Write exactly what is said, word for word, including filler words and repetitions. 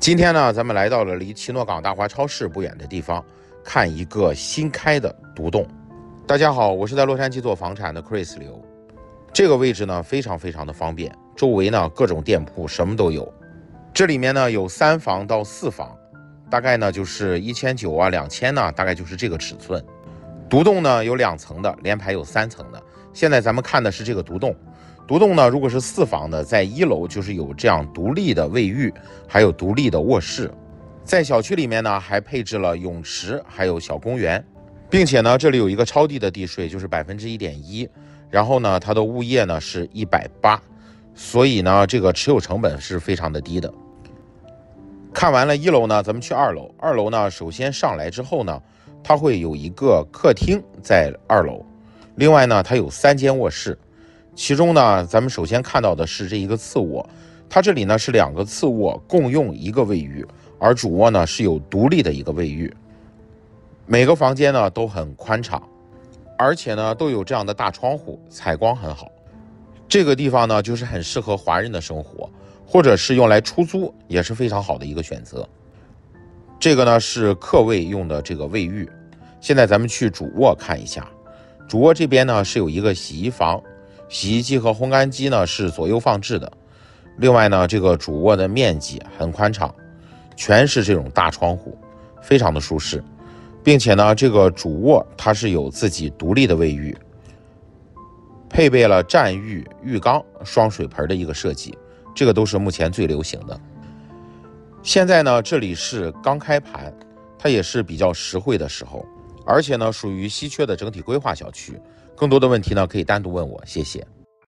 今天呢，咱们来到了离奇诺港大华超市不远的地方，看一个新开的独栋。大家好，我是在洛杉矶做房产的 Chris 刘。这个位置呢非常非常的方便，周围呢各种店铺什么都有。这里面呢有三房到四房，大概呢就是一千九啊两千呢，大概就是这个尺寸。独栋呢有两层的，连排有三层的。现在咱们看的是这个独栋。独栋呢，如果是四房的，在一楼就是有这样独立的卫浴，还有独立的卧室。在小区里面呢，还配置了泳池，还有小公园，并且呢，这里有一个超低的地税，就是百分之一点一。然后呢，它的物业呢是一百八，所以呢，这个持有成本是非常的低的。看完了一楼呢，咱们去二楼。二楼呢，首先上来之后呢，它会有一个客厅在二楼，另外呢，它有三间卧室。其中呢，咱们首先看到的是这一个次卧，它这里呢是两个次卧共用一个卫浴，而主卧呢是有独立的一个卫浴。每个房间呢都很宽敞，而且呢都有这样的大窗户，采光很好。这个地方呢就是很适合华人的生活，或者是用来出租也是非常好的一个选择。这个呢是客卫用的这个卫浴。现在咱们去主卧看一下，主卧这边呢是有一个洗衣房。洗衣机和烘干机呢是左右放置的。另外呢，这个主卧的面积很宽敞，全是这种大窗户，非常的舒适。并且呢，这个主卧它是有自己独立的卫浴，配备了占浴、浴缸、双水盆的一个设计，这个都是目前最流行的。现在呢，这里是刚开盘，它也是比较实惠的时候，而且呢，属于稀缺的整体规划小区。更多的问题呢，可以单独问我，谢谢。